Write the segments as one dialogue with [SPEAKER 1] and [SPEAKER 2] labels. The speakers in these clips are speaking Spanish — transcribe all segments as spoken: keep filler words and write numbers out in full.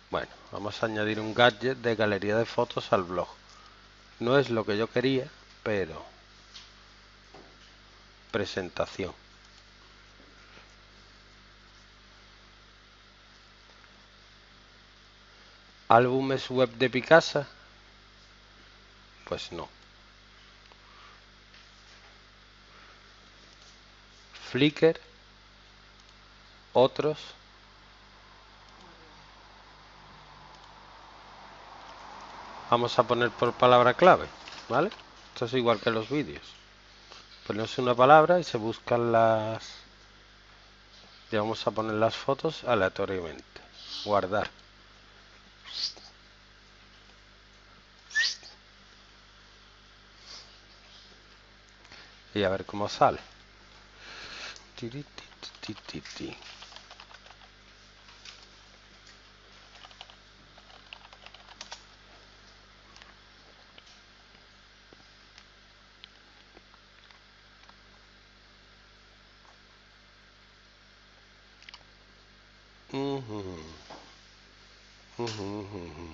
[SPEAKER 1] Bueno, vamos a añadir un gadget de galería de fotos al blog. No es lo que yo quería, pero... presentación. ¿Álbumes web de Picasa? Pues no. Flickr. Otros. Vamos a poner por palabra clave, ¿vale? Esto es igual que los vídeos. Ponemos una palabra y se buscan las... Y vamos a poner las fotos aleatoriamente. Guardar. Y a ver cómo sale. Tiri, ti, ti, ti, ti. Ujú. Ujú, ujú.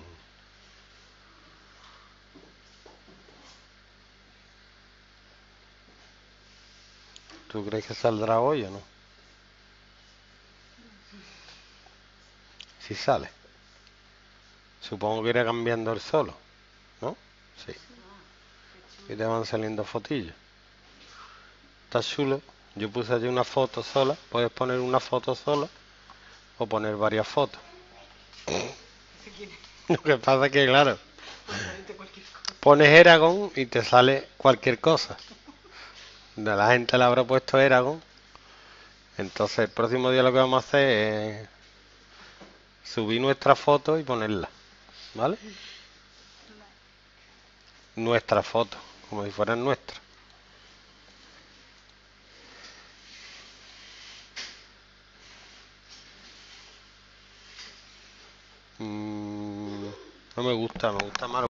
[SPEAKER 1] ¿Tú crees que saldrá hoy o no? Si sale. Supongo que irá cambiando el solo, ¿no? Sí. Y te van saliendo fotillos. Está chulo. Yo puse allí una foto sola. Puedes poner una foto sola o poner varias fotos. Lo que pasa es que, claro, pones Eragon y te sale cualquier cosa. De la gente le habrá puesto Eragon. Entonces el próximo día lo que vamos a hacer es subir nuestra foto y ponerla, ¿vale? Nuestra foto, como si fueran nuestras. Mm, no me gusta, me gusta más